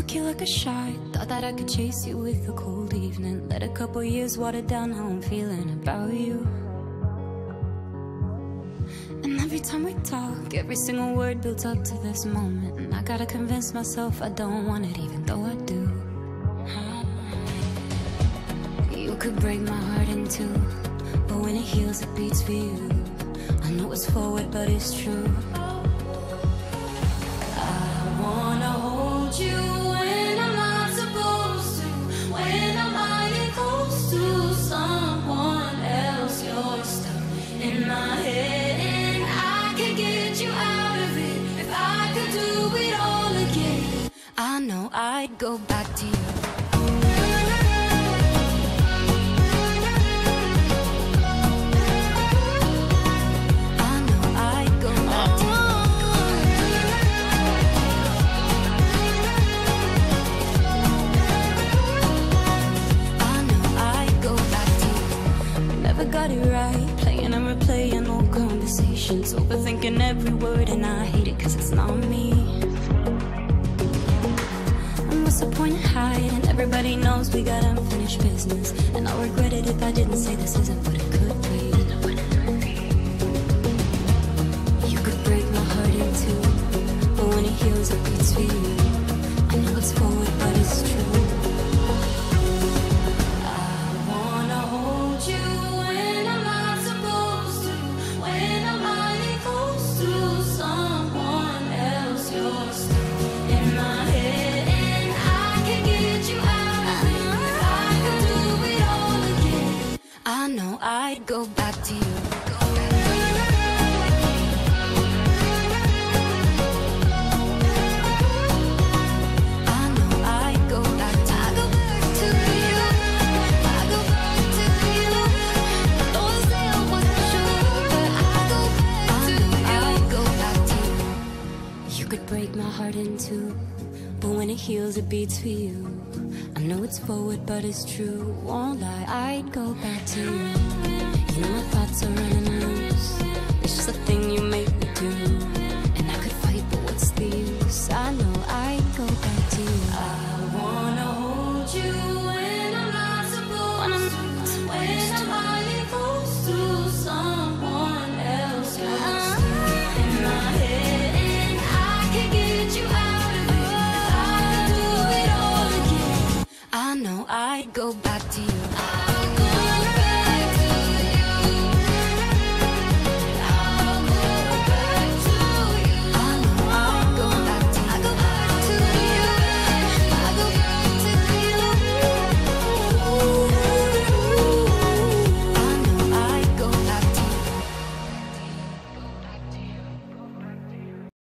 took you like a shot. Thought that I could chase you with a cold evening. Let a couple years water down how I'm feeling about you. And every time we talk, every single word builds up to this moment. And I gotta convince myself I don't want it, even though I do. You could break my heart in two, but when it heals it beats for you. I know it's forward but it's true. I wanna hold you when I'm not supposed to, when I'm lying close to someone else. You're stuck in my head and I can get you out of it. If I could do it all again, I know I'd go back to you. Got it right, playing and replaying old conversations, overthinking every word, and I hate it cause it's not me. And what's the point in hiding? Everybody knows we got unfinished business, and I'll regret it if I didn't say this isn't what it could be. You could break my heart in two, but when it heals it beats for you. I know it's forward but it's true. I'd go back to you. I know I'd go back to you. I go back to you. Don't say I wasn't sure, but I'd go back to you. You could break my heart in two, but when it heals it beats for you. I know it's forward but it's true. Won't lie, I'd go back to you. You know my thoughts are running loose. It's just a thing you make me do.